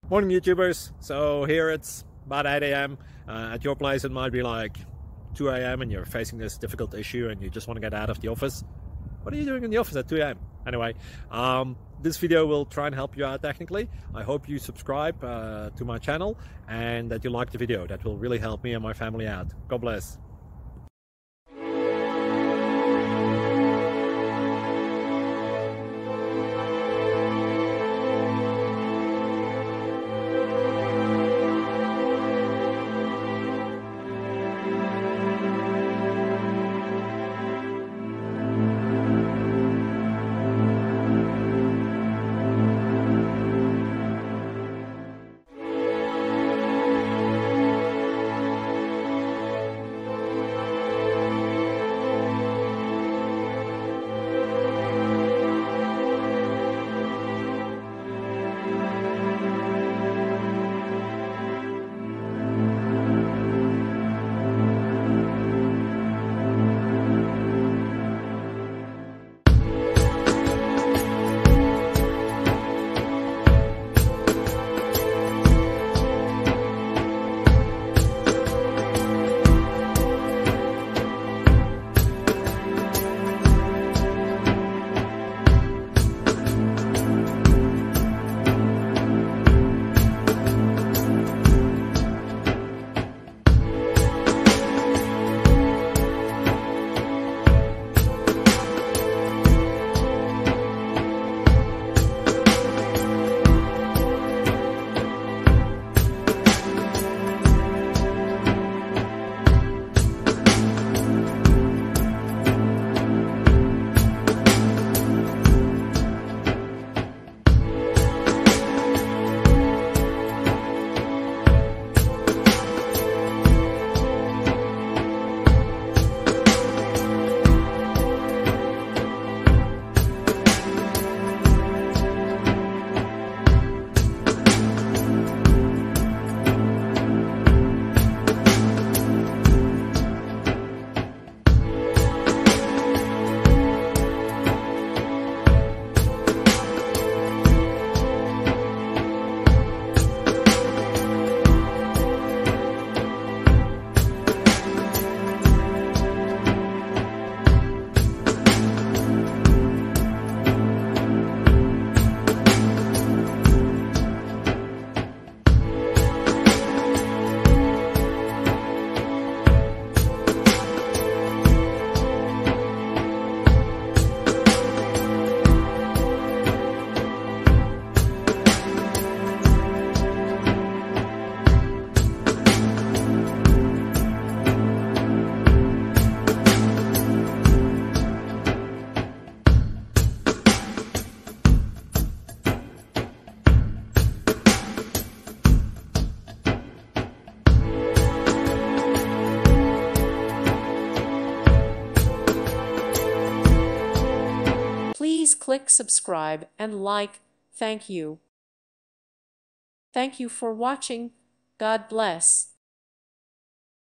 Morning YouTubers. So here it's about 8 a.m. At your place it might be like 2 a.m. and you're facing this difficult issue and you just want to get out of the office. What are you doing in the office at 2 a.m.? Anyway, this video will try and help you out technically. I hope you subscribe to my channel and that you like the video. That will really help me and my family out. God bless. Please click subscribe and like. Thank you. Thank you for watching. God bless.